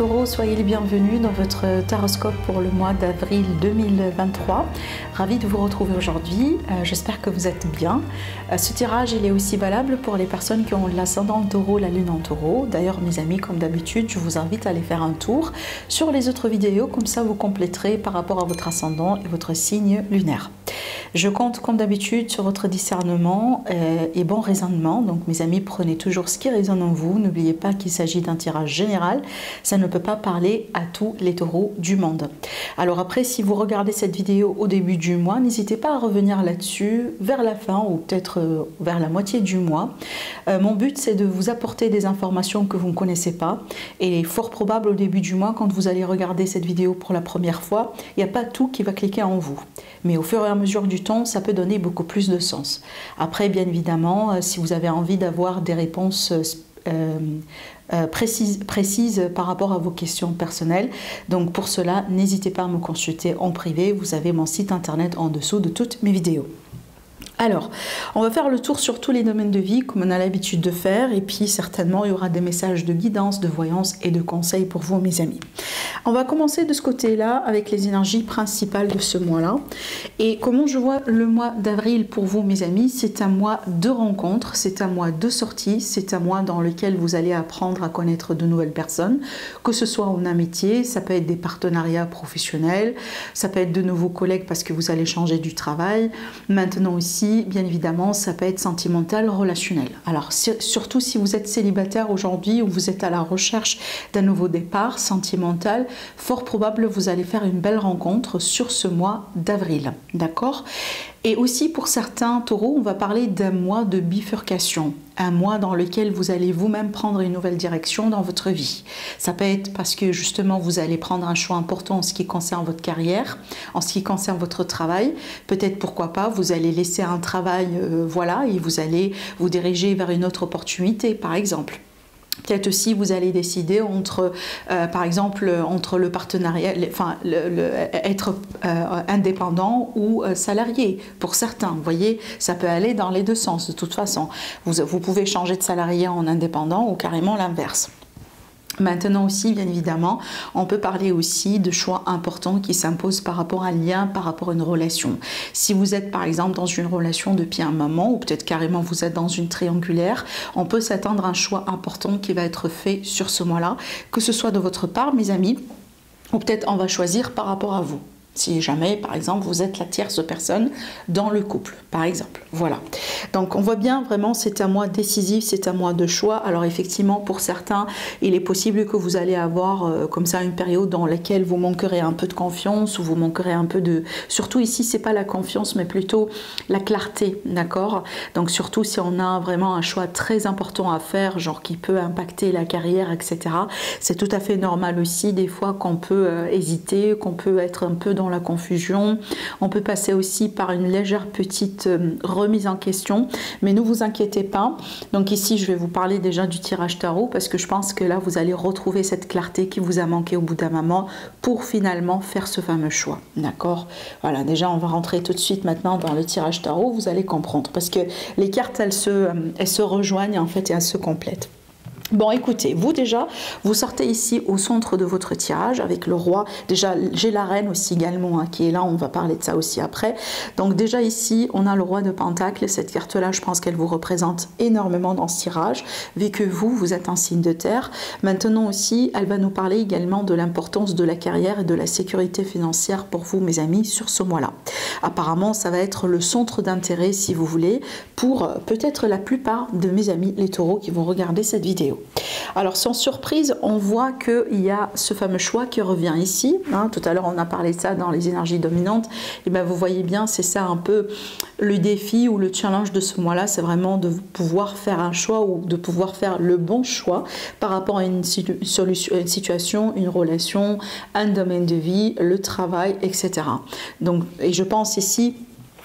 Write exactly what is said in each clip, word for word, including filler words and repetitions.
taureaux, soyez les bienvenus dans votre taroscope pour le mois d'avril deux mille vingt-trois. Ravi de vous retrouver aujourd'hui, euh, j'espère que vous êtes bien. Euh, ce tirage il est aussi valable pour les personnes qui ont l'ascendant en taureau, la lune en taureau. D'ailleurs mes amis, comme d'habitude, je vous invite à aller faire un tour sur les autres vidéos, comme ça vous compléterez par rapport à votre ascendant et votre signe lunaire. Je compte comme d'habitude sur votre discernement euh, et bon raisonnement. Donc mes amis, prenez toujours ce qui résonne en vous. N'oubliez pas qu'il s'agit d'un tirage général. Ça ne peut pas parler à tous les taureaux du monde. Alors après, si vous regardez cette vidéo au début du mois, n'hésitez pas à revenir là-dessus vers la fin ou peut-être euh, vers la moitié du mois. Euh, mon but, c'est de vous apporter des informations que vous ne connaissez pas. Et fort probable au début du mois, quand vous allez regarder cette vidéo pour la première fois, il n'y a pas tout qui va cliquer en vous. Mais au fur et à mesure du temps, ça peut donner beaucoup plus de sens. Après, bien évidemment, si vous avez envie d'avoir des réponses euh, euh, précises, précises par rapport à vos questions personnelles, donc pour cela, n'hésitez pas à me consulter en privé. Vous avez mon site internet en dessous de toutes mes vidéos. Alors, on va faire le tour sur tous les domaines de vie comme on a l'habitude de faire, et puis certainement il y aura des messages de guidance, de voyance et de conseils pour vous mes amis. On va commencer de ce côté-là avec les énergies principales de ce mois-là. Et comment je vois le mois d'avril pour vous mes amis, c'est un mois de rencontres, c'est un mois de sorties, c'est un mois dans lequel vous allez apprendre à connaître de nouvelles personnes, que ce soit en amitié, ça peut être des partenariats professionnels, ça peut être de nouveaux collègues parce que vous allez changer du travail, maintenant aussi bien évidemment, ça peut être sentimental, relationnel. Alors, surtout si vous êtes célibataire aujourd'hui ou vous êtes à la recherche d'un nouveau départ sentimental, fort probable vous allez faire une belle rencontre sur ce mois d'avril. D'accord ? Et aussi pour certains taureaux, on va parler d'un mois de bifurcation, un mois dans lequel vous allez vous-même prendre une nouvelle direction dans votre vie. Ça peut être parce que justement vous allez prendre un choix important en ce qui concerne votre carrière, en ce qui concerne votre travail. Peut-être pourquoi pas, vous allez laisser un travail, euh, voilà, et vous allez vous diriger vers une autre opportunité, par exemple. Peut-être aussi vous allez décider entre, euh, par exemple, entre le partenariat, enfin, le, le, être euh, indépendant ou euh, salarié pour certains. Vous voyez, ça peut aller dans les deux sens de toute façon. Vous, vous pouvez changer de salarié en indépendant ou carrément l'inverse. Maintenant aussi, bien évidemment, on peut parler aussi de choix importants qui s'imposent par rapport à un lien, par rapport à une relation. Si vous êtes par exemple dans une relation depuis un moment, ou peut-être carrément vous êtes dans une triangulaire, on peut s'attendre à un choix important qui va être fait sur ce mois-là, que ce soit de votre part, mes amis, ou peut-être on va choisir par rapport à vous. Si jamais, par exemple, vous êtes la tierce personne dans le couple, par exemple. Voilà. Donc, on voit bien, vraiment, c'est un mois décisif, c'est un mois de choix. Alors, effectivement, pour certains, il est possible que vous allez avoir, euh, comme ça, une période dans laquelle vous manquerez un peu de confiance ou vous manquerez un peu de... Surtout ici, c'est pas la confiance, mais plutôt la clarté, d'accord? Donc, surtout si on a vraiment un choix très important à faire, genre qui peut impacter la carrière, et cetera. C'est tout à fait normal aussi, des fois, qu'on peut euh, hésiter, qu'on peut être un peu dans la confusion. On peut passer aussi par une légère petite euh, remise en question, mais ne vous inquiétez pas. Donc ici je vais vous parler déjà du tirage tarot parce que je pense que là vous allez retrouver cette clarté qui vous a manqué au bout d'un moment pour finalement faire ce fameux choix. D'accord? Voilà, déjà on va rentrer tout de suite maintenant dans le tirage tarot, vous allez comprendre parce que les cartes elles se, euh, elles se rejoignent en fait et elles se complètent. Bon, écoutez, vous déjà, vous sortez ici au centre de votre tirage avec le roi. Déjà, j'ai la reine aussi également hein, qui est là, on va parler de ça aussi après. Donc déjà ici, on a le roi de Pentacle. Cette carte-là, je pense qu'elle vous représente énormément dans ce tirage, vu que vous, vous êtes un signe de terre. Maintenant aussi, elle va nous parler également de l'importance de la carrière et de la sécurité financière pour vous, mes amis, sur ce mois-là. Apparemment, ça va être le centre d'intérêt, si vous voulez, pour peut-être la plupart de mes amis, les taureaux, qui vont regarder cette vidéo. Alors sans surprise, on voit qu'il y a ce fameux choix qui revient ici. Hein, tout à l'heure, on a parlé de ça dans les énergies dominantes. Et bien, vous voyez bien, c'est ça un peu le défi ou le challenge de ce mois-là. C'est vraiment de pouvoir faire un choix ou de pouvoir faire le bon choix par rapport à une, situ une situation, une relation, un domaine de vie, le travail, et cetera. Donc, et je pense ici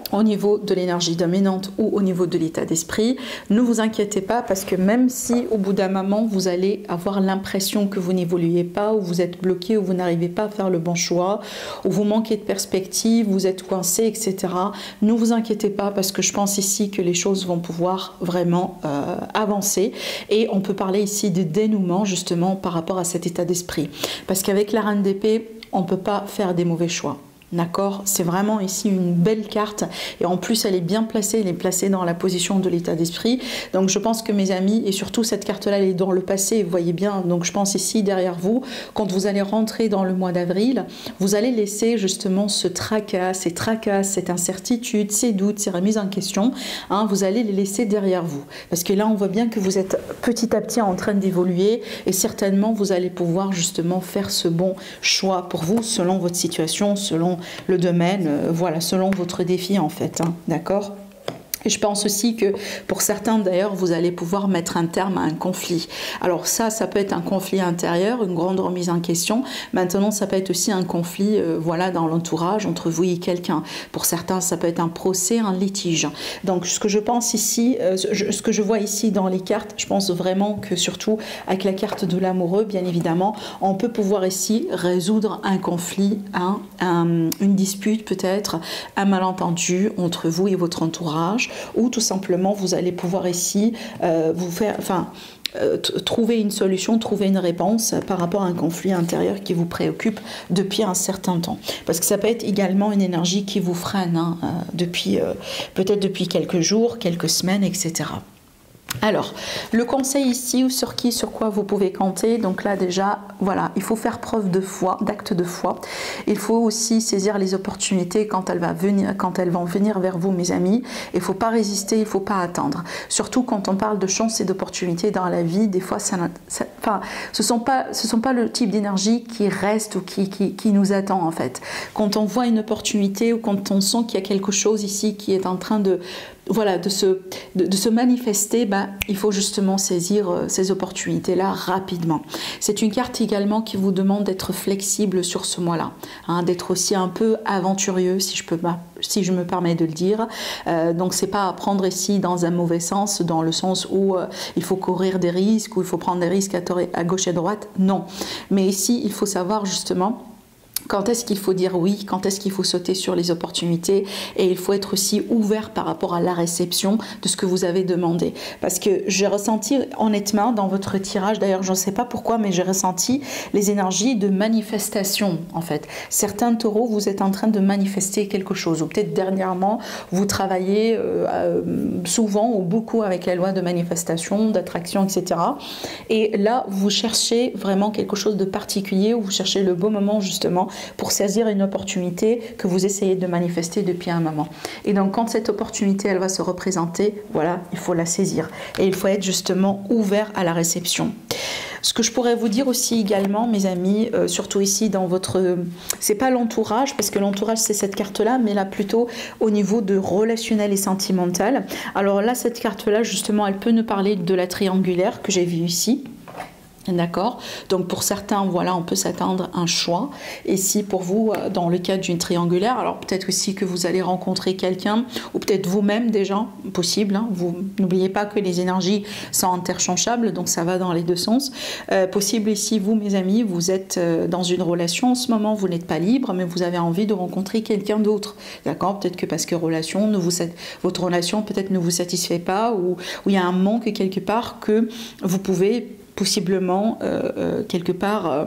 au niveau de l'énergie dominante ou au niveau de l'état d'esprit. Ne vous inquiétez pas, parce que même si au bout d'un moment vous allez avoir l'impression que vous n'évoluez pas, ou vous êtes bloqué, ou vous n'arrivez pas à faire le bon choix, ou vous manquez de perspective, vous êtes coincé, et cetera. Ne vous inquiétez pas, parce que je pense ici que les choses vont pouvoir vraiment euh, avancer, et on peut parler ici de dénouement justement par rapport à cet état d'esprit. Parce qu'avec la reine d'épée, on ne peut pas faire des mauvais choix. D'accord, c'est vraiment ici une belle carte, et en plus elle est bien placée, elle est placée dans la position de l'état d'esprit. Donc je pense que mes amis, et surtout cette carte-là, elle est dans le passé, vous voyez bien. Donc je pense ici derrière vous, quand vous allez rentrer dans le mois d'avril, vous allez laisser justement ce tracas, ces tracas, cette incertitude, ces doutes, ces remises en question, hein, vous allez les laisser derrière vous. Parce que là on voit bien que vous êtes petit à petit en train d'évoluer, et certainement vous allez pouvoir justement faire ce bon choix pour vous, selon votre situation, selon le domaine, euh, voilà, selon votre défi en fait, hein, d'accord? Et je pense aussi que pour certains d'ailleurs, vous allez pouvoir mettre un terme à un conflit. Alors ça, ça peut être un conflit intérieur, une grande remise en question. Maintenant, ça peut être aussi un conflit euh, voilà, dans l'entourage, entre vous et quelqu'un. Pour certains, ça peut être un procès, un litige. Donc ce que je pense ici, euh, je, ce que je vois ici dans les cartes, je pense vraiment que surtout avec la carte de l'amoureux, bien évidemment, on peut pouvoir ici résoudre un conflit, hein, un, une dispute peut-être, un malentendu entre vous et votre entourage, ou tout simplement vous allez pouvoir ici euh, vous faire, enfin, euh, trouver une solution, trouver une réponse par rapport à un conflit intérieur qui vous préoccupe depuis un certain temps. Parce que ça peut être également une énergie qui vous freine, hein, euh, depuis euh, peut-être depuis quelques jours, quelques semaines, et cetera. Alors, le conseil ici, sur qui, sur quoi vous pouvez compter, donc là déjà, voilà, il faut faire preuve de foi, d'acte de foi. Il faut aussi saisir les opportunités quand elles, va venir, quand elles vont venir vers vous, mes amis. Il ne faut pas résister, il ne faut pas attendre. Surtout quand on parle de chance et d'opportunités dans la vie, des fois, ça, ça, enfin, ce ne sont pas, ce sont pas le type d'énergie qui reste ou qui, qui, qui nous attend en fait. Quand on voit une opportunité ou quand on sent qu'il y a quelque chose ici qui est en train de... Voilà, de se, de, de se manifester, bah, il faut justement saisir euh, ces opportunités-là rapidement. C'est une carte également qui vous demande d'être flexible sur ce mois-là, hein, d'être aussi un peu aventurieux, si je, peux, si je me permets de le dire. Euh, donc, c'est pas à prendre ici dans un mauvais sens, dans le sens où euh, il faut courir des risques, ou il faut prendre des risques à, à gauche et à droite. Non. Mais ici, il faut savoir justement... Quand est-ce qu'il faut dire oui, quand est-ce qu'il faut sauter sur les opportunités, et il faut être aussi ouvert par rapport à la réception de ce que vous avez demandé. Parce que j'ai ressenti honnêtement dans votre tirage, d'ailleurs je ne sais pas pourquoi, mais j'ai ressenti les énergies de manifestation en fait. Certains taureaux, vous êtes en train de manifester quelque chose, ou peut-être dernièrement vous travaillez euh, euh, souvent ou beaucoup avec la loi de manifestation, d'attraction, et cetera. Et là vous cherchez vraiment quelque chose de particulier, ou vous cherchez le beau moment justement pour saisir une opportunité que vous essayez de manifester depuis un moment. Et donc quand cette opportunité elle va se représenter, voilà, il faut la saisir et il faut être justement ouvert à la réception. Ce que je pourrais vous dire aussi également, mes amis, euh, surtout ici dans votre... c'est pas l'entourage, parce que l'entourage c'est cette carte-là, mais là plutôt au niveau de relationnel et sentimental. Alors là, cette carte-là, justement, elle peut nous parler de la triangulaire que j'ai vue ici. D'accord, donc pour certains, voilà, on peut s'attendre à un choix. Et si pour vous, dans le cas d'une triangulaire, alors peut-être aussi que vous allez rencontrer quelqu'un, ou peut-être vous-même déjà, possible, hein, vous n'oubliez pas que les énergies sont interchangeables, donc ça va dans les deux sens. Euh, possible ici, vous mes amis, vous êtes dans une relation en ce moment, vous n'êtes pas libre, mais vous avez envie de rencontrer quelqu'un d'autre. D'accord, peut-être que parce que relation ne vous, votre relation peut-être ne vous satisfait pas, ou il y a un manque quelque part que vous pouvez possiblement euh, euh, quelque part euh,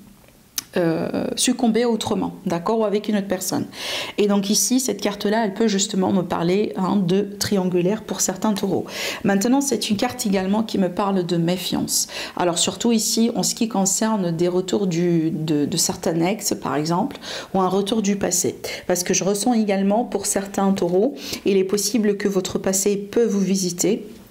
euh, succomber autrement, d'accord, ou avec une autre personne. Et donc ici, cette carte-là, elle peut justement me parler, hein, de triangulaire pour certains taureaux. Maintenant, c'est une carte également qui me parle de méfiance. Alors surtout ici, en ce qui concerne des retours du, de, de certains ex, par exemple, ou un retour du passé. Parce que je ressens également pour certains taureaux, il est possible que votre passé peut vous visiter,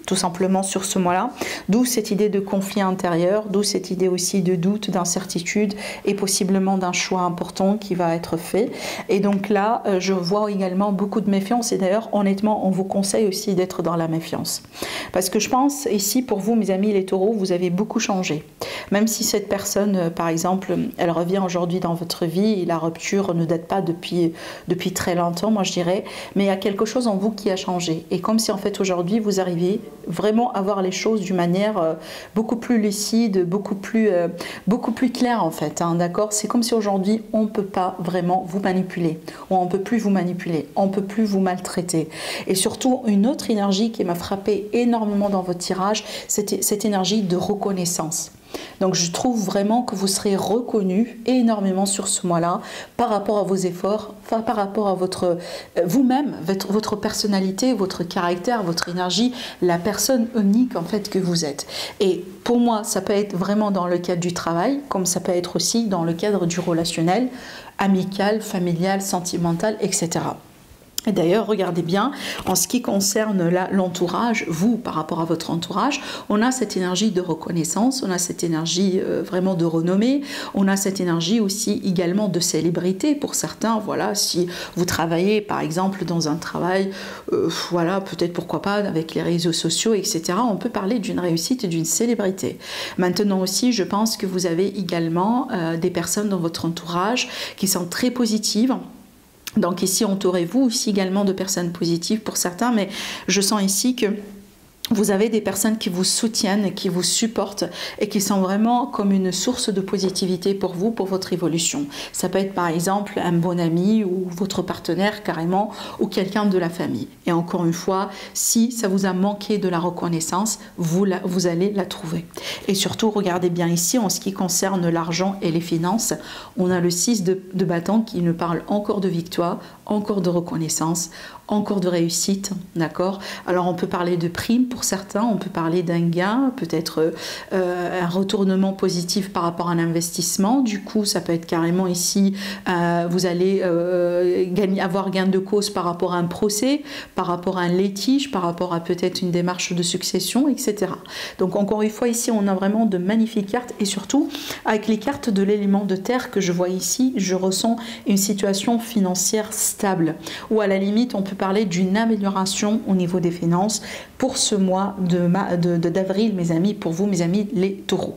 tout simplement sur ce mois-là. D'où cette idée de conflit intérieur, d'où cette idée aussi de doute, d'incertitude et possiblement d'un choix important qui va être fait. Et donc là, je vois également beaucoup de méfiance et d'ailleurs, honnêtement, on vous conseille aussi d'être dans la méfiance. Parce que je pense ici, pour vous, mes amis les taureaux, vous avez beaucoup changé. Même si cette personne, par exemple, elle revient aujourd'hui dans votre vie et la rupture ne date pas depuis, depuis très longtemps, moi je dirais, mais il y a quelque chose en vous qui a changé. Et comme si en fait aujourd'hui, vous arrivez vraiment à voir les choses d'une manière euh, beaucoup plus lucide, beaucoup plus, euh, beaucoup plus claire en fait, hein, d'accord? C'est comme si aujourd'hui, on ne peut pas vraiment vous manipuler, ou on ne peut plus vous manipuler, on ne peut plus vous maltraiter. Et surtout, une autre énergie qui m'a frappé énormément dans votre tirage, c'était cette énergie de reconnaissance. Donc je trouve vraiment que vous serez reconnu énormément sur ce mois-là par rapport à vos efforts, enfin, par rapport à votre euh, vous-même, votre, votre personnalité, votre caractère, votre énergie, la personne unique en fait que vous êtes. Et pour moi, ça peut être vraiment dans le cadre du travail, comme ça peut être aussi dans le cadre du relationnel, amical, familial, sentimental, et cetera. Et d'ailleurs, regardez bien, en ce qui concerne l'entourage, vous, par rapport à votre entourage, on a cette énergie de reconnaissance, on a cette énergie euh, vraiment de renommée, on a cette énergie aussi également de célébrité pour certains. Voilà, si vous travaillez par exemple dans un travail, euh, voilà, peut-être pourquoi pas avec les réseaux sociaux, et cetera, on peut parler d'une réussite et d'une célébrité. Maintenant aussi, je pense que vous avez également euh, des personnes dans votre entourage qui sont très positives. Donc ici, entourez-vous aussi également de personnes positives pour certains, mais je sens ici que vous avez des personnes qui vous soutiennent, qui vous supportent et qui sont vraiment comme une source de positivité pour vous, pour votre évolution. Ça peut être par exemple un bon ami ou votre partenaire carrément ou quelqu'un de la famille. Et encore une fois, si ça vous a manqué de la reconnaissance, vous, la, vous allez la trouver. Et surtout, regardez bien ici, en ce qui concerne l'argent et les finances, on a le six de, de bâton qui nous parle encore de victoire, encore de reconnaissance, encore de réussite, d'accord? Alors on peut parler de prime pour certains, on peut parler d'un gain, peut-être euh, un retournement positif par rapport à un investissement. Du coup, ça peut être carrément ici, euh, vous allez euh, gagner, avoir gain de cause par rapport à un procès, par rapport à un litige, par rapport à peut-être une démarche de succession, et cetera. Donc encore une fois, ici, on a vraiment de magnifiques cartes et surtout, avec les cartes de l'élément de terre que je vois ici, je ressens une situation financière stable, ou à la limite, on peut parler d'une amélioration au niveau des finances pour ce mois d'avril, de, de, d'avril, mes amis, pour vous, mes amis, les taureaux.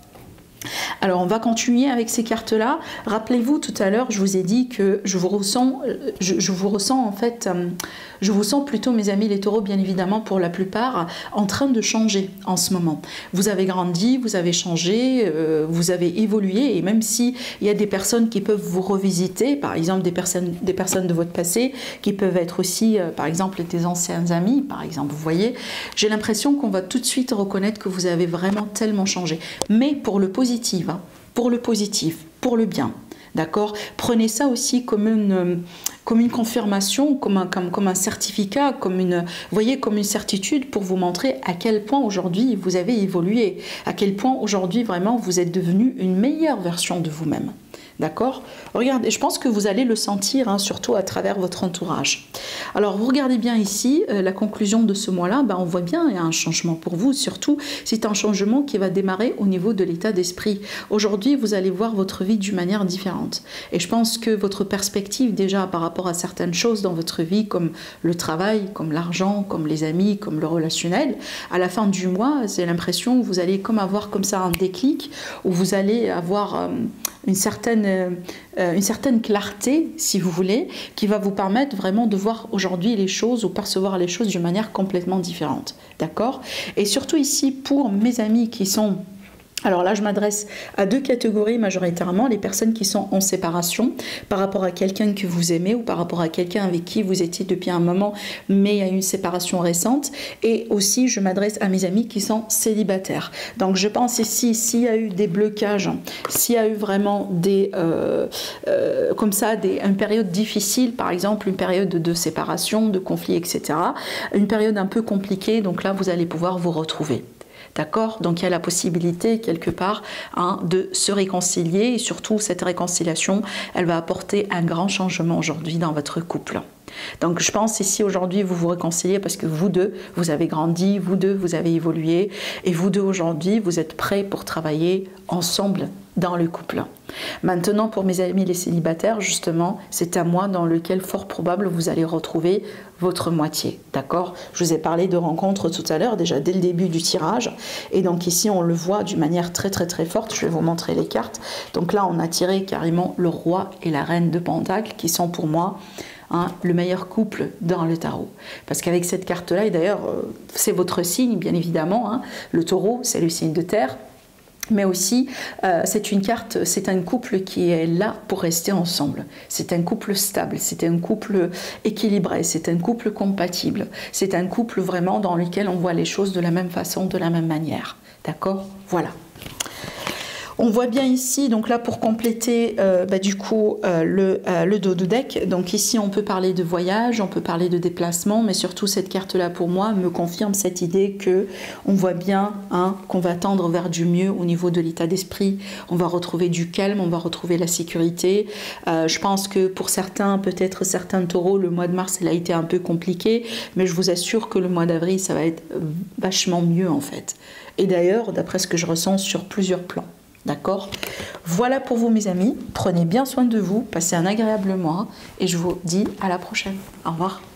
Alors on va continuer avec ces cartes-là. Rappelez-vous, tout à l'heure, je vous ai dit que je vous ressens, je, je vous ressens en fait, je vous sens plutôt, mes amis les taureaux, bien évidemment pour la plupart, en train de changer en ce moment. Vous avez grandi, vous avez changé, euh, vous avez évolué, et même si il y a des personnes qui peuvent vous revisiter, par exemple des personnes, des personnes de votre passé, qui peuvent être aussi, euh, par exemple, des anciens amis, par exemple, vous voyez, j'ai l'impression qu'on va tout de suite reconnaître que vous avez vraiment tellement changé. Mais pour le positif, hein, pour le positif, pour le bien. D'accord? Prenez ça aussi comme une, comme une confirmation, comme un, comme, comme un certificat, comme une, vous voyez, comme une certitude pour vous montrer à quel point aujourd'hui vous avez évolué, à quel point aujourd'hui vraiment vous êtes devenu une meilleure version de vous-même. D'accord? Regardez, je pense que vous allez le sentir, hein, surtout à travers votre entourage. Alors, vous regardez bien ici, euh, la conclusion de ce mois-là, ben, on voit bien, il y a un changement pour vous. Surtout, c'est un changement qui va démarrer au niveau de l'état d'esprit. Aujourd'hui, vous allez voir votre vie d'une manière différente. Et je pense que votre perspective, déjà, par rapport à certaines choses dans votre vie, comme le travail, comme l'argent, comme les amis, comme le relationnel, à la fin du mois, j'ai l'impression que vous allez comme avoir comme ça un déclic, où vous allez avoir euh, une certaine Euh, une certaine clarté, si vous voulez, qui va vous permettre vraiment de voir aujourd'hui les choses ou percevoir les choses d'une manière complètement différente. D'accord? Et surtout ici, pour mes amis qui sont... Alors là, je m'adresse à deux catégories majoritairement, les personnes qui sont en séparation par rapport à quelqu'un que vous aimez ou par rapport à quelqu'un avec qui vous étiez depuis un moment, mais il y a une séparation récente. Et aussi, je m'adresse à mes amis qui sont célibataires. Donc, je pense ici, s'il y a eu des blocages, s'il y a eu vraiment des, euh, euh, comme ça, des, une période difficile, par exemple, une période de séparation, de conflit, et cetera, une période un peu compliquée, donc là, vous allez pouvoir vous retrouver. D'accord? Donc il y a la possibilité quelque part hein, de se réconcilier et surtout cette réconciliation, elle va apporter un grand changement aujourd'hui dans votre couple. Donc je pense ici aujourd'hui vous vous réconciliez parce que vous deux, vous avez grandi, vous deux, vous avez évolué et vous deux aujourd'hui, vous êtes prêts pour travailler ensemble dans le couple. Maintenant pour mes amis les célibataires, justement, c'est un mois dans lequel fort probable vous allez retrouver votre moitié, d'accord? Je vous ai parlé de rencontres tout à l'heure, déjà dès le début du tirage, et donc ici on le voit d'une manière très très très forte. Je vais vous montrer les cartes. Donc là on a tiré carrément le roi et la reine de Pentacles qui sont pour moi Hein, le meilleur couple dans le tarot. Parce qu'avec cette carte-là, et d'ailleurs, euh, c'est votre signe, bien évidemment, hein, le taureau, c'est le signe de terre, mais aussi, euh, c'est une carte, c'est un couple qui est là pour rester ensemble. C'est un couple stable, c'est un couple équilibré, c'est un couple compatible, c'est un couple vraiment dans lequel on voit les choses de la même façon, de la même manière. D'accord? Voilà. On voit bien ici, donc là pour compléter euh, bah, du coup euh, le, euh, le dos de deck, donc ici on peut parler de voyage, on peut parler de déplacement, mais surtout cette carte là pour moi me confirme cette idée que on voit bien hein, qu'on va tendre vers du mieux au niveau de l'état d'esprit, on va retrouver du calme, on va retrouver la sécurité. Euh, je pense que pour certains, peut-être certains taureaux, le mois de mars il a été un peu compliqué, mais je vous assure que le mois d'avril ça va être vachement mieux en fait. Et d'ailleurs, d'après ce que je ressens sur plusieurs plans. D'accord? Voilà pour vous mes amis, prenez bien soin de vous, passez un agréable mois et je vous dis à la prochaine. Au revoir.